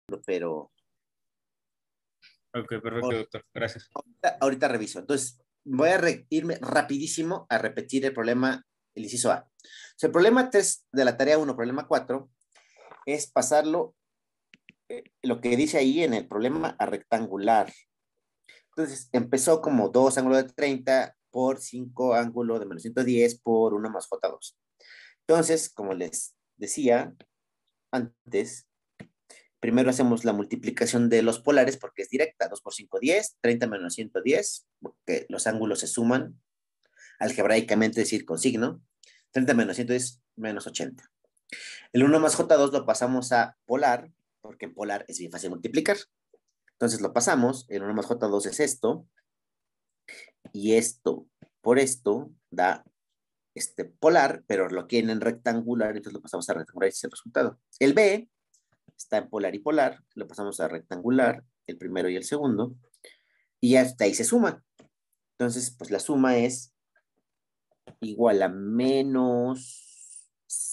pero Ok, perfecto, doctor. Gracias. ahorita reviso. Entonces, voy a irme rapidísimo a repetir el problema, el inciso A. O sea, el problema 3 de la tarea 1, problema 4, es pasarlo, lo que dice ahí en el problema, a rectangular. Entonces, empezó como 2 ángulos de 30 por 5 ángulos de menos 110 por 1 más J2. Entonces, como les decía antes, primero hacemos la multiplicación de los polares porque es directa, 2 por 5, 10, 30 menos 110, porque los ángulos se suman algebraicamente, es decir, con signo, 30 menos 110 menos 80. El 1 más J2 lo pasamos a polar, porque en polar es bien fácil multiplicar. Entonces lo pasamos, el 1 más J2 es esto, y esto por esto da polar, pero lo quieren en rectangular, entonces lo pasamos a rectangular y ese es el resultado. El B está en polar y polar, lo pasamos a rectangular, el primero y el segundo, y hasta ahí se suma. Entonces, pues la suma es igual a menos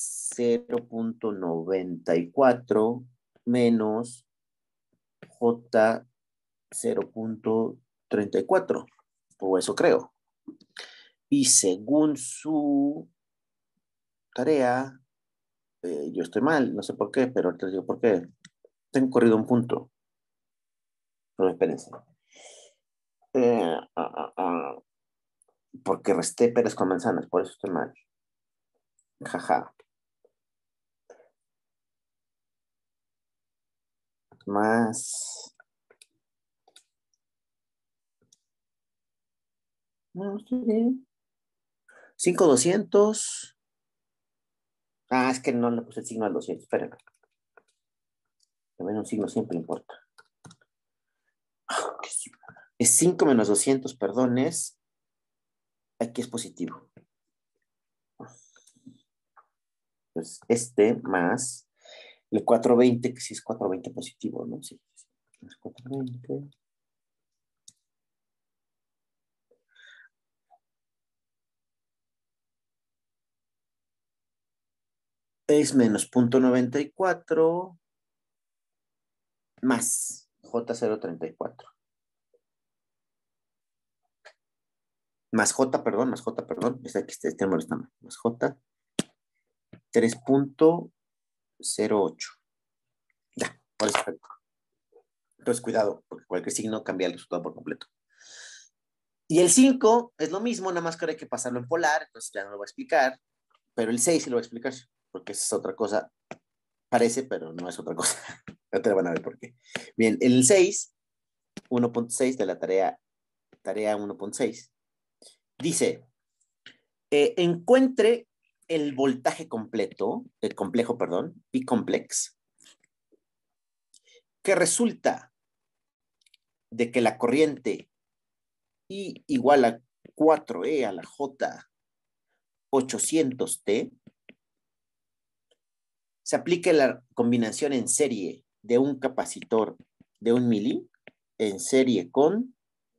0.94 menos J 0.34, o eso creo. Y según su tarea, yo estoy mal, no sé por qué, pero ahorita les digo por qué. Tengo corrido un punto. No, espérense. Porque resté peras con manzanas, por eso estoy mal. Jaja. Más. No, estoy bien. 5,200. Ah, es que no le puse el signo al 200. Espérenme. También un signo siempre importa. Es 5 menos 200, perdón, es. Aquí es positivo. Pues más el 420, que sí es 420 positivo, ¿no? Sí. Más 420. Es menos 0.94 más J034. Más J, perdón. Este molestando. Más J 3.08. Ya, por eso. Entonces, cuidado, porque cualquier signo cambia el resultado por completo. Y el 5 es lo mismo, nada más que ahora hay que pasarlo en polar, entonces ya no lo voy a explicar, pero el 6 sí lo voy a explicar, porque esa es otra cosa. Parece, pero no es otra cosa. Ya te van a ver por qué. Bien, el 6, 1.6 de la tarea 1.6, dice, encuentre el voltaje complejo, P complex, que resulta de que la corriente I igual a 4E a la J 800T se aplique la combinación en serie de un capacitor de 1 mili en serie con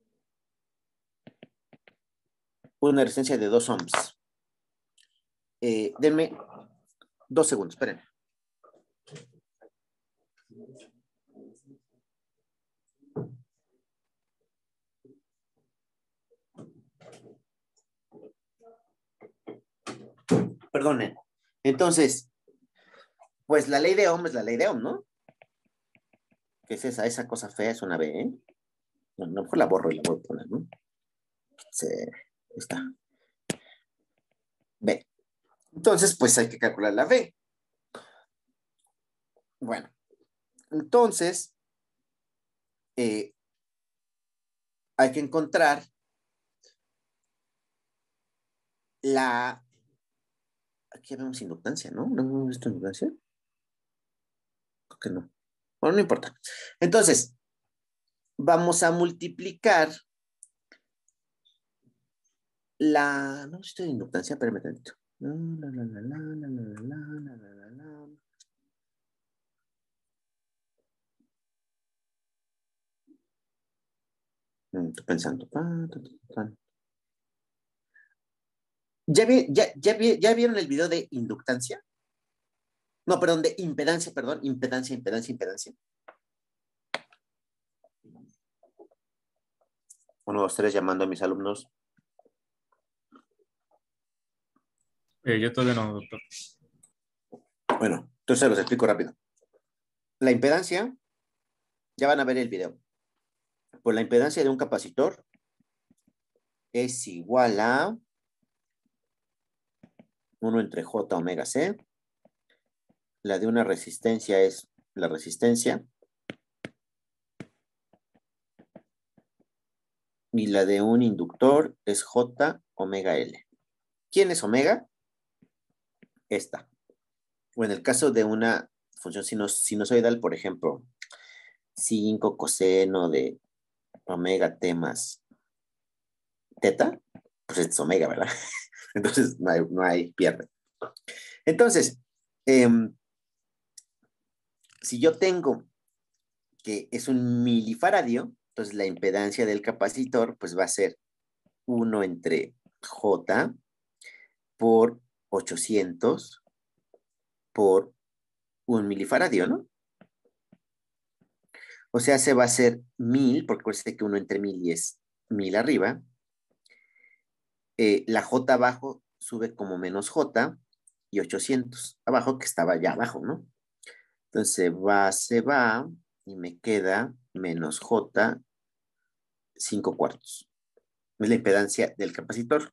una resistencia de 2 ohms. Denme 2 segundos, esperen. Perdonen. Entonces, pues la ley de Ohm es la ley de Ohm, ¿no? ¿Qué es esa? Esa cosa fea es una B, ¿eh? No, mejor la borro y la voy a poner, ¿no? Está. B. Entonces, pues hay que calcular la B. Bueno, entonces, hay que encontrar la... Aquí vemos inductancia, ¿no? ¿No hemos visto inductancia? Creo que no. Bueno, no importa. Entonces, vamos a multiplicar la... No estoy de inductancia, espérame tantito. Estoy pensando. ¿Ya vieron el video de inductancia? No, perdón, de impedancia, perdón. Impedancia. 1, 2, 3, llamando a mis alumnos. Yo todavía no, doctor. Bueno, entonces los explico rápido. La impedancia, ya van a ver el video. Pues la impedancia de un capacitor es igual a 1 entre J omega C. La de una resistencia es la resistencia. Y la de un inductor es J omega L. ¿Quién es omega? Esta. O en el caso de una función sinusoidal, por ejemplo, 5 coseno de omega t más teta, pues es omega, ¿verdad? Entonces no hay pierde. Entonces, si yo tengo que es un milifaradio, entonces la impedancia del capacitor pues va a ser 1 entre J por 800 por 1 milifaradio, ¿no? O sea, se va a hacer 1000, porque parece que 1 entre 1000 es 1000 arriba. La J abajo sube como menos J y 800 abajo, que estaba ya abajo, ¿no? Entonces se va y me queda menos J 5 cuartos. Es la impedancia del capacitor.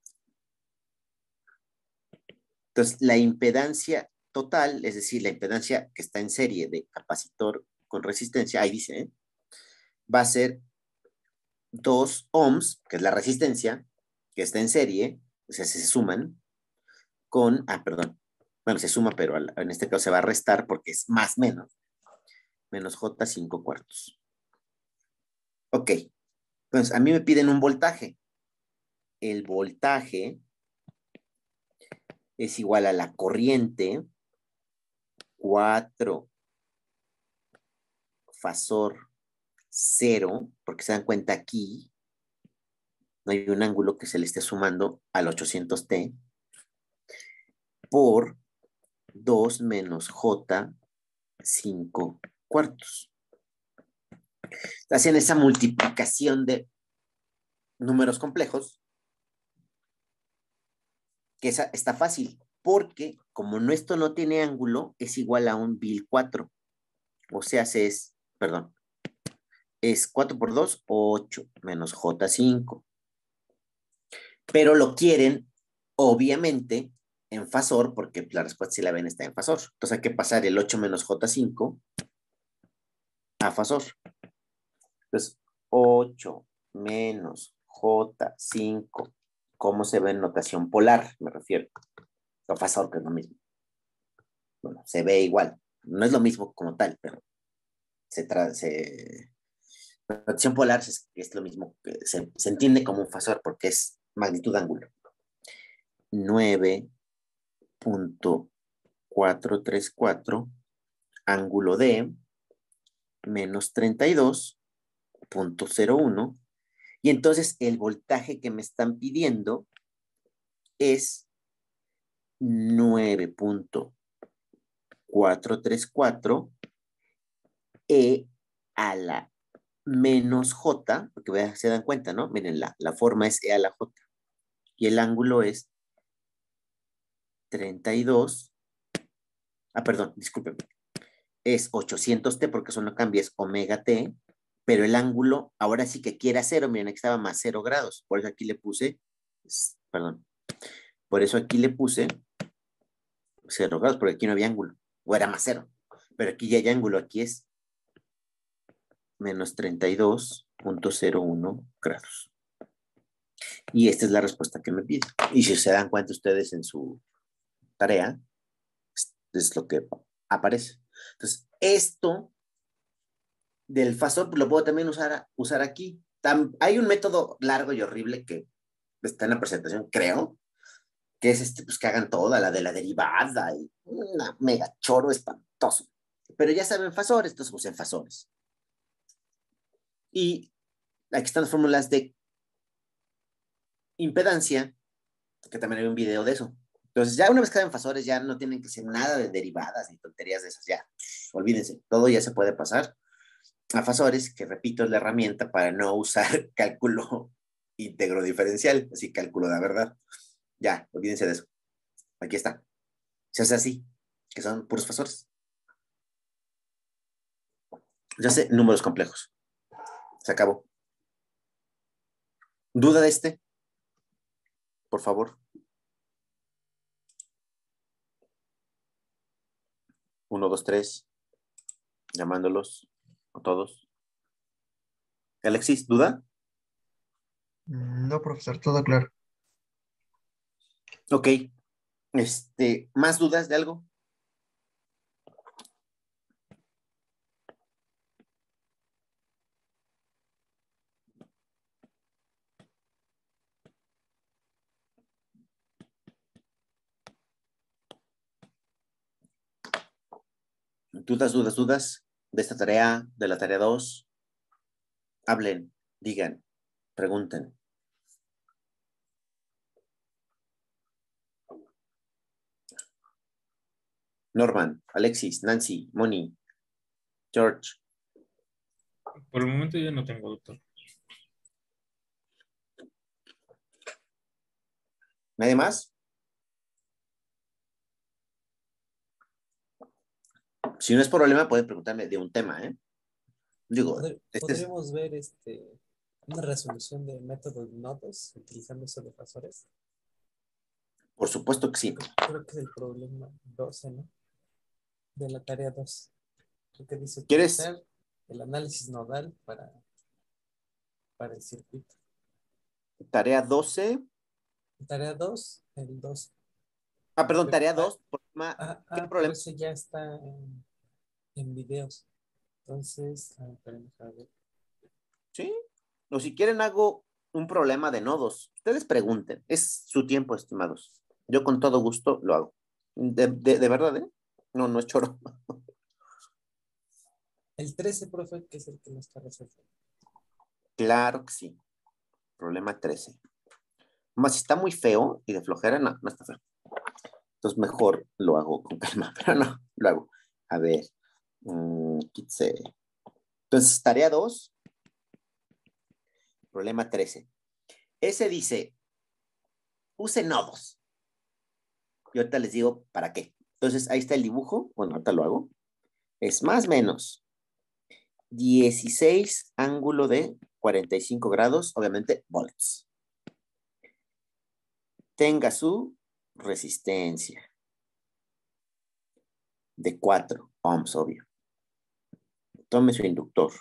Entonces, la impedancia total, es decir, la impedancia que está en serie de capacitor con resistencia, ahí dice, va a ser 2 ohms, que es la resistencia, que está en serie, o sea, se suman con, perdón, bueno, se suma, pero en este caso se va a restar porque es más menos J 5 cuartos. Ok, entonces a mí me piden un voltaje. El voltaje es igual a la corriente 4 fasor 0, porque se dan cuenta aquí, no hay un ángulo que se le esté sumando al 800T, por 2 menos J 5 cuartos. Hacen esa multiplicación de números complejos, que está fácil, porque como esto no tiene ángulo, es igual a un Bill 4. O sea, es 4 por 2, 8, menos J5. Pero lo quieren, obviamente, en fasor, porque la respuesta, si la ven, está en fasor. Entonces hay que pasar el 8 menos J5 a fasor. Entonces, 8 menos J5, ¿cómo se ve en notación polar? Me refiero. O fasor, que es lo mismo. Bueno, se ve igual. No es lo mismo como tal, pero notación polar es lo mismo. Se entiende como un fasor porque es magnitud ángulo. 9.434 ángulo D menos 32.01. Y entonces el voltaje que me están pidiendo es 9.434 E a la menos J, porque se dan cuenta, ¿no? Miren, la forma es E a la J. Y el ángulo es 32. Perdón, discúlpenme. Es 800T porque eso no cambia, es omega T. Pero el ángulo, ahora sí que quiere 0, miren, aquí estaba más 0 grados. Por eso aquí le puse, perdón, por eso aquí le puse 0 grados, porque aquí no había ángulo. O era más 0. Pero aquí ya hay ángulo, aquí es menos 32.01 grados. Y esta es la respuesta que me pide. Y si se dan cuenta ustedes en su tarea, es lo que aparece. Entonces, esto del fasor lo puedo también usar aquí. Hay un método largo y horrible que está en la presentación, creo, que es pues que hagan toda la de la derivada y una mega choro espantoso. Pero ya saben fasores, entonces usen fasores. Y aquí están las fórmulas de impedancia, que también hay un video de eso. Entonces, ya una vez que hagan fasores, ya no tienen que hacer nada de derivadas ni tonterías de esas, ya, olvídense, todo ya se puede pasar a fasores, que repito, es la herramienta para no usar cálculo íntegro diferencial, así cálculo de la verdad. Ya, olvídense de eso. Aquí está. Se hace así, que son puros fasores. Se hace números complejos. Se acabó. ¿Duda de este? Por favor. 1, 2, 3. Llamándolos a todos. Alexis, ¿duda? No, profesor, todo claro. Ok. ¿Más dudas de algo? ¿Dudas de esta tarea, de la tarea 2? Hablen, digan, pregunten. Norman, Alexis, Nancy, Moni, George. Por el momento yo no tengo, doctor. ¿Nadie más? Si no es problema, pueden preguntarme de un tema, ¿eh? Digo, ¿Podríamos ver una resolución de métodos nodos utilizando esos defasores? Por supuesto que sí. Creo que es el problema 12, ¿no? De la tarea 2. Creo que dice ¿Quieres? utilizar el análisis nodal para el circuito. Tarea 12. Tarea 2, el 2. Perdón, tarea 2. ¿Qué Pero problema? ese ya está en videos. Entonces, a ver. Sí. O si quieren, hago un problema de nodos. Ustedes pregunten. Es su tiempo, estimados. Yo con todo gusto lo hago. De verdad, ¿eh? No, no es choro. El 13, profe, que es el que no está resuelto. Claro que sí. Problema 13. Más si está muy feo y de flojera, no, no está feo. Entonces mejor lo hago con calma, pero no, lo hago. A ver. Quitse. Entonces, tarea 2, problema 13. Ese dice, use nodos. Y ahorita les digo para qué. Entonces, ahí está el dibujo. Bueno, ahorita lo hago. Es más o menos 16 ángulo de 45 grados, obviamente volts. Tenga su resistencia de 4 ohms, obvio. Tome su inductor.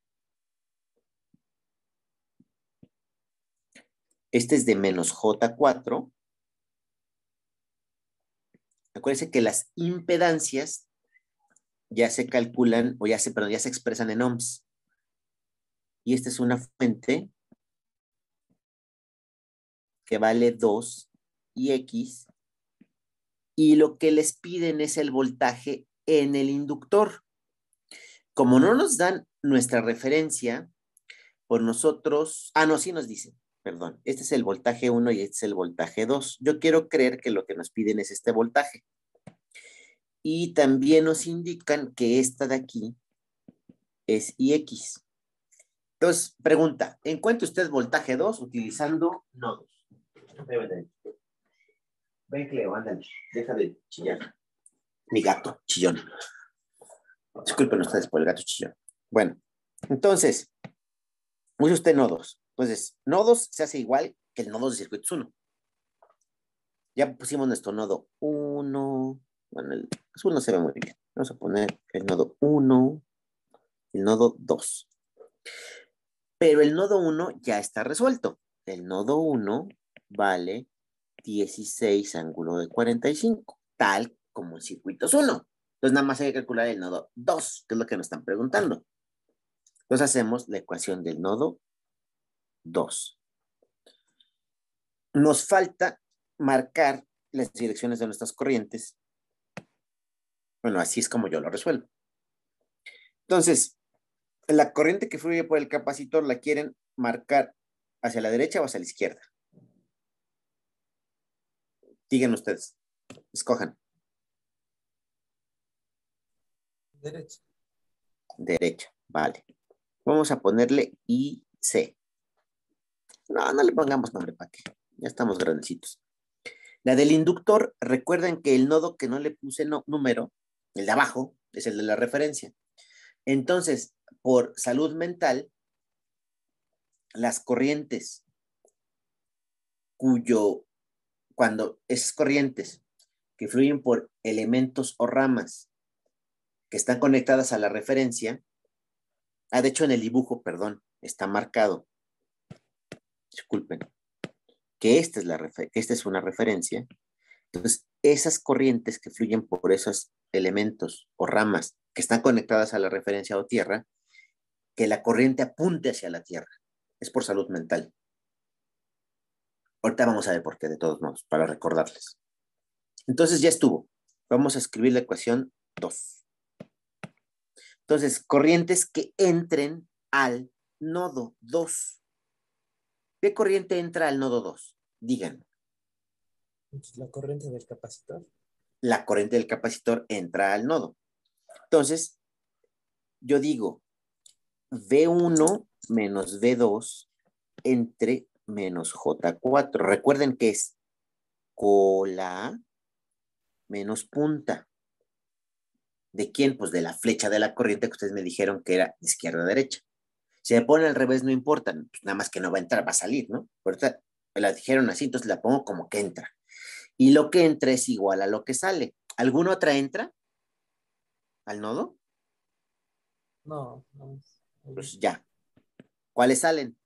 Este es de menos J4. Acuérdense que las impedancias ya se calculan, o ya se expresan en ohms. Y esta es una fuente que vale 2 y X. Y lo que les piden es el voltaje en el inductor. Como no nos dan nuestra referencia, por nosotros, no, sí nos dicen, perdón, este es el voltaje 1 y este es el voltaje 2. Yo quiero creer que lo que nos piden es este voltaje. Y también nos indican que esta de aquí es IX. Entonces, pregunta, ¿encuentra usted voltaje 2 utilizando nodos? Ven, Cleo, ándale, deja de chillar. Mi gato chillón. Disculpen ustedes por el gato chillón. Bueno, entonces, use usted nodos. Entonces, nodos se hace igual que el nodo de circuitos 1. Ya pusimos nuestro nodo 1. Bueno, el azul no se ve muy bien. Vamos a poner el nodo 1, el nodo 2. Pero el nodo 1 ya está resuelto. El nodo 1 vale 16 ángulo de 45, tal como el circuitos 1. Entonces nada más hay que calcular el nodo 2, que es lo que nos están preguntando. Entonces hacemos la ecuación del nodo 2. Nos falta marcar las direcciones de nuestras corrientes. Bueno, así es como yo lo resuelvo. Entonces, la corriente que fluye por el capacitor la quieren marcar hacia la derecha o hacia la izquierda. Digan ustedes, escojan. Derecho. Derecha, vale. Vamos a ponerle IC. No, no le pongamos nombre, ¿para qué? Ya estamos grandecitos. La del inductor, recuerden que el nodo que no le puse número, el de abajo, es el de la referencia. Entonces, por salud mental, las corrientes cuando esas corrientes que fluyen por elementos o ramas que están conectadas a la referencia, de hecho en el dibujo, perdón, está marcado, disculpen, que esta es una referencia. Entonces, esas corrientes que fluyen por esos elementos o ramas que están conectadas a la referencia o tierra, que la corriente apunte hacia la tierra. Es por salud mental. Ahorita vamos a ver por qué, de todos modos, para recordarles. Entonces ya estuvo. Vamos a escribir la ecuación 2. Entonces, corrientes que entren al nodo 2. ¿Qué corriente entra al nodo 2? Díganme. La corriente del capacitor. La corriente del capacitor entra al nodo. Entonces, yo digo V1 menos V2 entre menos J4. Recuerden que es cola menos punta. ¿De quién? Pues de la flecha de la corriente que ustedes me dijeron que era de izquierda a derecha. Si me pone al revés no importa, pues nada más que no va a entrar, va a salir, ¿no? Ahorita me la dijeron así, entonces la pongo como que entra. Y lo que entra es igual a lo que sale. ¿Alguna otra entra al nodo? No, no. Pues ya. ¿Cuáles salen?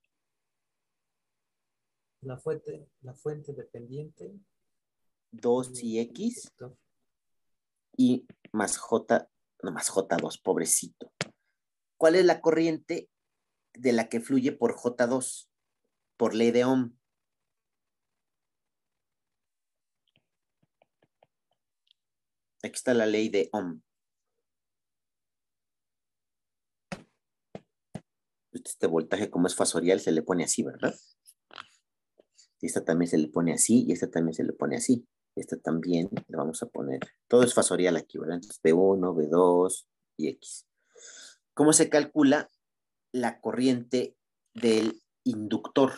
La fuente dependiente. 2 y X Inductor. y más J, no más J2, pobrecito. ¿Cuál es la corriente de la que fluye por J2? Por ley de Ohm. Aquí está la ley de Ohm. Este voltaje, como es fasorial, se le pone así, ¿verdad? Y esta también se le pone así, y esta también se le pone así. Esta también le vamos a poner. Todo es fasorial aquí, ¿verdad? Entonces, B1, B2 y X. ¿Cómo se calcula la corriente del inductor?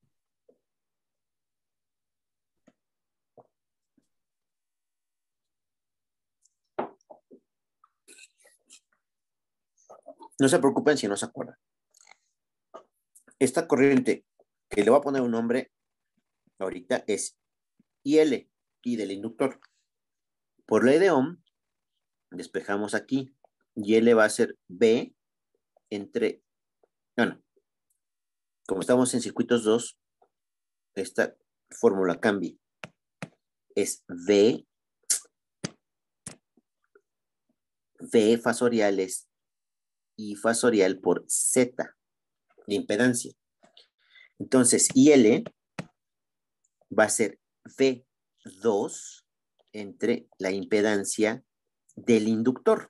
No se preocupen si no se acuerdan. Esta corriente, que le voy a poner un nombre ahorita, es IL, y del inductor. Por ley de Ohm, despejamos aquí. IL va a ser B entre, bueno, como estamos en circuitos 2, esta fórmula cambia. Es V fasorial es I fasorial por Z de impedancia. Entonces, IL va a ser V2 entre la impedancia del inductor.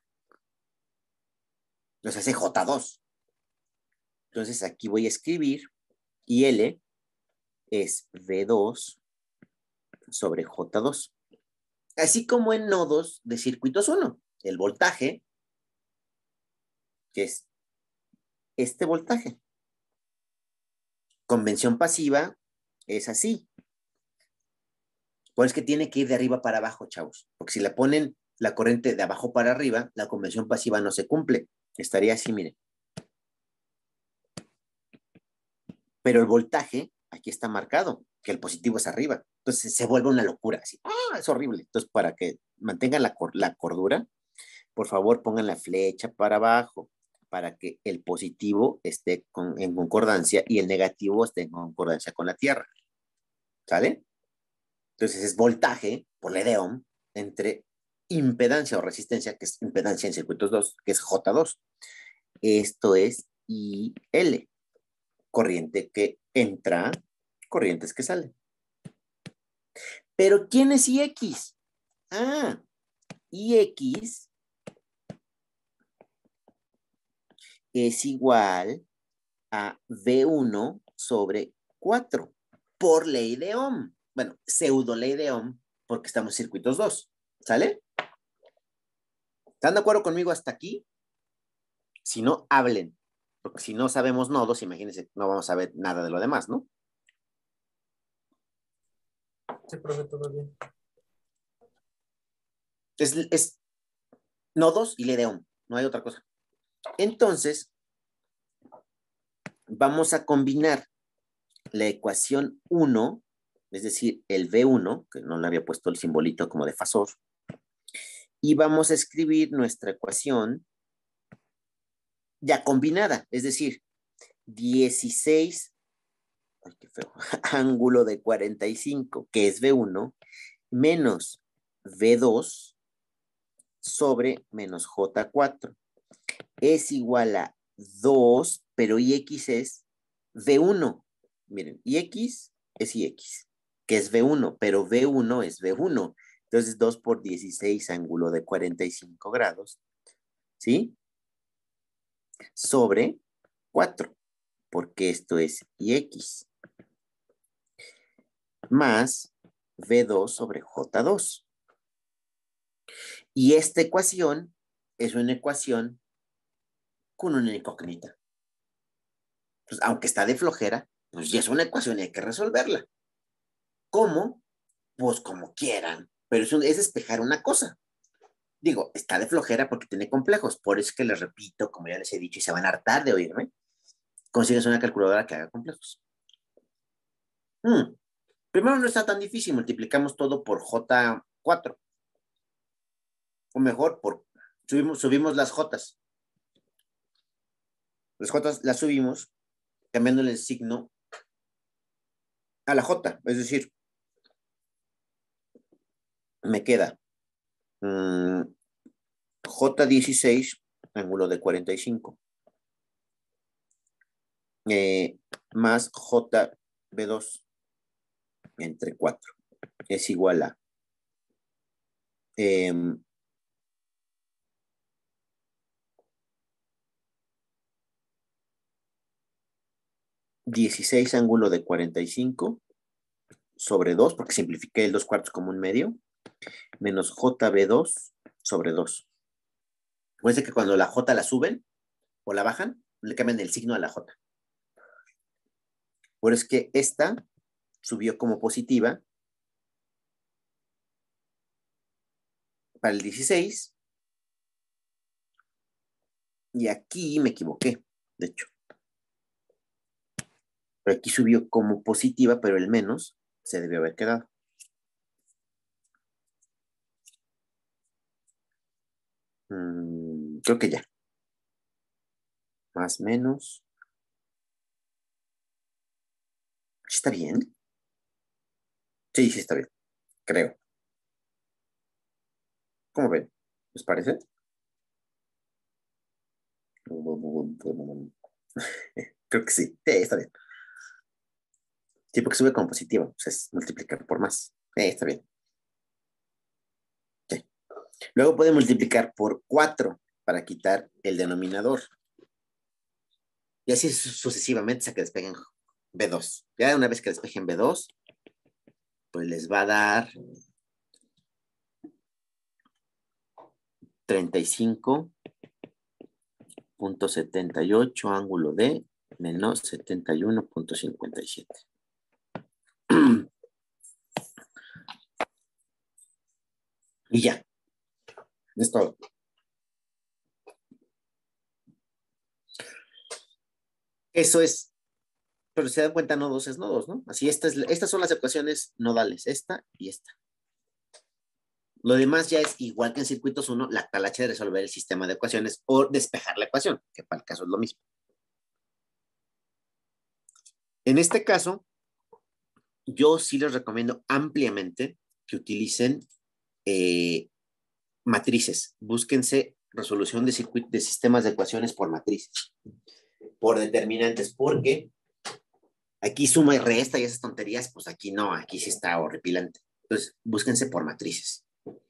Nos hace J2. Entonces, aquí voy a escribir IL es V2 sobre J2. Así como en nodos de circuitos 1. El voltaje, que es este voltaje. Convención pasiva es así. Pues es que tiene que ir de arriba para abajo, chavos. Porque si le ponen la corriente de abajo para arriba, la convención pasiva no se cumple. Estaría así, miren. Pero el voltaje, aquí está marcado, que el positivo es arriba. Entonces se vuelve una locura. Así, es horrible. Entonces, para que mantengan la cordura, por favor pongan la flecha para abajo, para que el positivo esté en concordancia y el negativo esté en concordancia con la Tierra. ¿Sale? Entonces es voltaje por ley de Ohm entre impedancia o resistencia, que es impedancia en circuitos 2, que es J2. Esto es IL, corriente que entra, corrientes que salen. Pero ¿quién es IX? IX es igual a V1 sobre 4 por ley de Ohm. Bueno, pseudo ley de Ohm, porque estamos en circuitos 2. ¿Sale? ¿Están de acuerdo conmigo hasta aquí? Si no, hablen. Porque si no sabemos nodos, imagínense, no vamos a ver nada de lo demás, ¿no? Sí, profe, todo bien. Es nodos y LDOM, no hay otra cosa. Entonces, vamos a combinar la ecuación 1, es decir, el V1, que no le había puesto el simbolito como de fasor, y vamos a escribir nuestra ecuación ya combinada, es decir, 16, ay, qué feo, ángulo de 45, que es V1, menos V2 sobre menos J4. Es igual a 2, pero IX es V1. Miren, IX es IX, que es V1, pero V1 es V1. Entonces 2 por 16 ángulo de 45 grados, ¿sí? Sobre 4, porque esto es IX, más V2 sobre J2. Y esta ecuación es una ecuación con una incógnita. Pues, aunque está de flojera, pues ya es una ecuación y hay que resolverla. ¿Cómo? Pues como quieran, pero es despejar una cosa. Digo, está de flojera porque tiene complejos, por eso es que les repito, como ya les he dicho, y se van a hartar de oírme, consigues una calculadora que haga complejos. Primero no está tan difícil, multiplicamos todo por J4, o mejor, subimos las Jotas. Las Jotas las subimos cambiándole el signo a la J, es decir, me queda J16, ángulo de 45, más JB2 entre 4, es igual a 16 ángulo de 45 sobre 2, porque simplifiqué el 2 cuartos como un medio, menos JB2 sobre 2. Acuérdense que cuando la J la suben o la bajan, le cambian el signo a la J. Por eso es que esta subió como positiva para el 16 y aquí me equivoqué, de hecho. Pero aquí subió como positiva, pero el menos se debió haber quedado. Creo que ya. Más menos. ¿Está bien? Sí, sí está bien. Creo. ¿Cómo ven? ¿Les parece? Creo que sí. Sí, está bien. Sí, porque sube como positivo. O sea, es multiplicar por más. Está bien. Sí. Luego puede multiplicar por 4 para quitar el denominador. Y así sucesivamente hasta que despeguen B2. Ya una vez que despejen B2, pues les va a dar 35.78 ángulo de menos 71.57. Y ya. Es todo. Eso es, pero si se dan cuenta, nodos es nodos, ¿no? Así, estas son las ecuaciones nodales, esta y esta. Lo demás ya es igual que en circuitos 1, la talacha de resolver el sistema de ecuaciones o despejar la ecuación, que para el caso es lo mismo. En este caso, yo sí les recomiendo ampliamente que utilicen matrices. Búsquense resolución de sistemas de ecuaciones por matrices, por determinantes, porque aquí suma y resta y esas tonterías, pues aquí no, aquí sí está horripilante. Entonces, búsquense por matrices.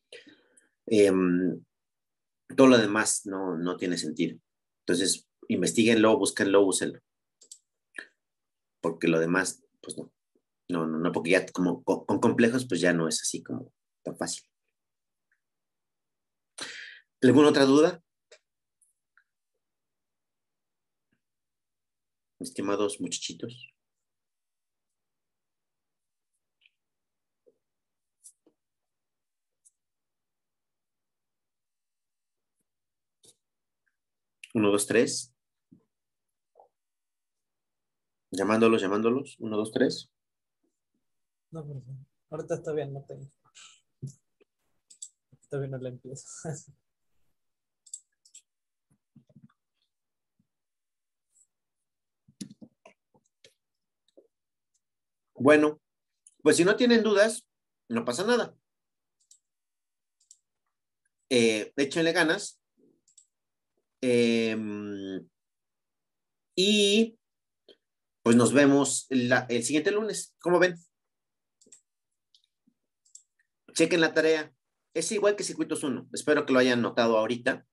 Todo lo demás no tiene sentido. Entonces, investiguenlo, búsquenlo, úsenlo. Porque lo demás, pues no, porque ya como con complejos, pues ya no es así como tan fácil. ¿Alguna otra duda? estimados muchachitos. Uno, dos, tres. Llamándolos. Uno, dos, tres. No, profe. Ahorita todavía no tengo. Todavía no la empiezo. Bueno, pues si no tienen dudas, no pasa nada. Échenle ganas. Y pues nos vemos el siguiente lunes. ¿Cómo ven? Chequen la tarea. Es igual que Circuitos 1. Espero que lo hayan notado ahorita.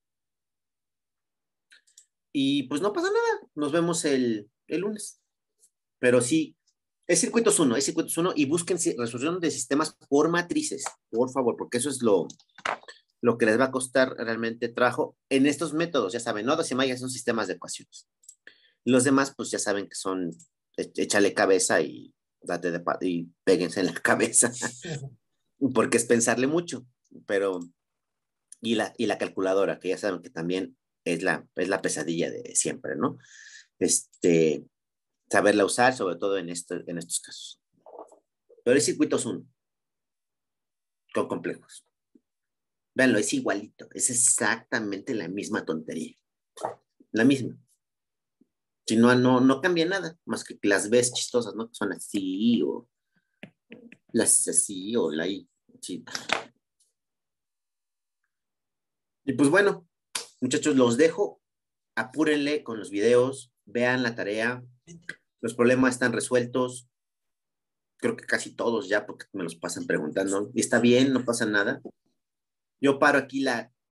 Y pues no pasa nada. Nos vemos el lunes. Pero sí, es Circuitos 1 y busquen resolución de sistemas por matrices, por favor, porque eso es lo que les va a costar realmente trabajo en estos métodos. Ya saben, nodos y mallas son sistemas de ecuaciones. Los demás, pues ya saben que son échale cabeza y y péguense en la cabeza, porque es pensarle mucho, pero y la calculadora, que ya saben que también es la pesadilla de siempre, ¿no? Saberla usar, sobre todo en estos casos. Pero es Circuitos 1, con complejos. Véanlo, es igualito, es exactamente la misma tontería, la misma. Si no cambia nada, más que las ves chistosas, ¿no? Que son así, o las así, o la I. Sí. Y pues bueno, muchachos, los dejo. Apúrenle con los videos, vean la tarea. Los problemas están resueltos. Creo que casi todos ya, porque me los pasan preguntando. Y está bien, no pasa nada. Yo paro aquí